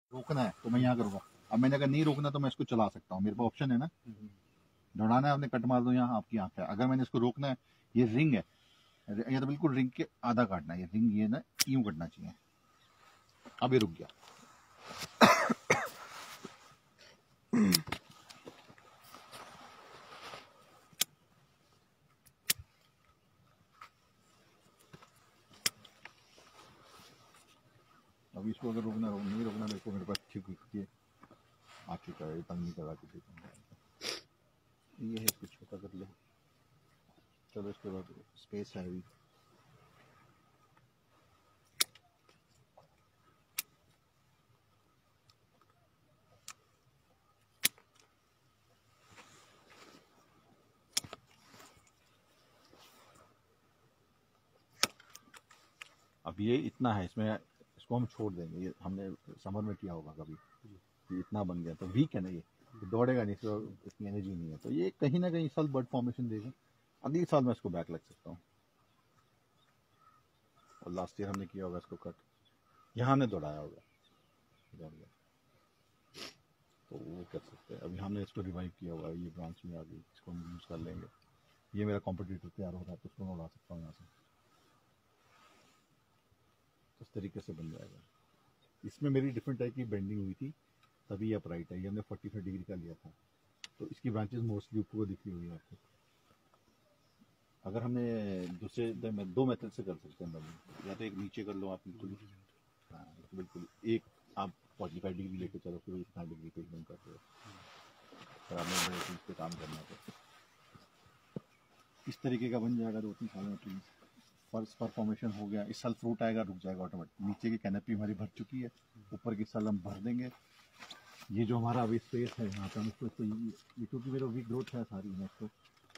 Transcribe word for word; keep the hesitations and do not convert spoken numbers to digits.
रोकना है तो मैं यहाँ करूँगा। अब मैंने अगर नहीं रोकना तो मैं इसको चला सकता हूँ, मेरे पास ऑप्शन है ना। दौड़ाना है आपने, कट मार दो, यहाँ आपकी आँख है। अगर मैंने इसको रोकना है, ये रिंग है, ये तो बिल्कुल रिंग के आधा काटना है, ये रिंग ये ना यूं कटना चाहिए। अब ये रुक गया। अब इसको अगर रोकना रोक नहीं रोकना मेरे को, मेरे पास ठीक ये आ चुका है, तंग नहीं करा के देता। ये है, इसको छोटा कर ले। चलो इसके बाद स्पेस है अभी। अब ये इतना है, इसमें इसको हम छोड़ देंगे। ये हमने समर में किया होगा कभी, ये इतना बन गया तो वीक है ना, ये दौड़ेगा नहीं, इसको इतनी एनर्जी नहीं है, तो ये कहीं ना कहीं इस साल बर्ड फॉर्मेशन देगा। अगले साल मैं इसको बैक लग सकता हूँ। और लास्ट ईयर हमने किया होगा इसको कट, यहाँ हमने दौड़ाया होगा, तो वो कर सकते हैं। अभी हमने इसको रिवाइव किया हुआ है, ये ब्रांच में आ गई, इसको हम यूज़ कर लेंगे। ये मेरा कॉम्पिटिटर तैयार हो रहा है तो उसको मैं उड़ा सकता हूँ यहाँ से, इस तरीके से बन जाएगा। इसमें मेरी डिफरेंट टाइप की बेंडिंग हुई थी, तभी अपराइट है। ये हमने फोर्टी फाइव डिग्री का लिया था, तो इसकी ब्रांचेस मोस्टली ऊपर को दिखी हुई है आपको। अगर हमने दूसरे दो मेथड से कर सकते हैं बंडिंग, या तो एक नीचे कर लो आप बिल्कुल, हाँ बिल्कुल, एक आप फोर्टी फाइव डिग्री लेके चलो, फिर इतना डिग्री पे एकदम करते हो, फिर आपने बड़े चीज़ पे काम करना तो इस तरीके का बन जाएगा। दो तीन साल में प्लीज़ फर्स्ट पर फॉर्मेशन हो गया। इस साल फ्रूट आएगा, रुक जाएगा ऑटोमेटिक। नीचे की कैनपी हमारी भर चुकी है, ऊपर की साल हम भर देंगे। ये जो हमारा अभी स्पेस है यहाँ पे हम इसको, ये क्योंकि मेरा वीक ग्रोथ है सारी, मैं इसको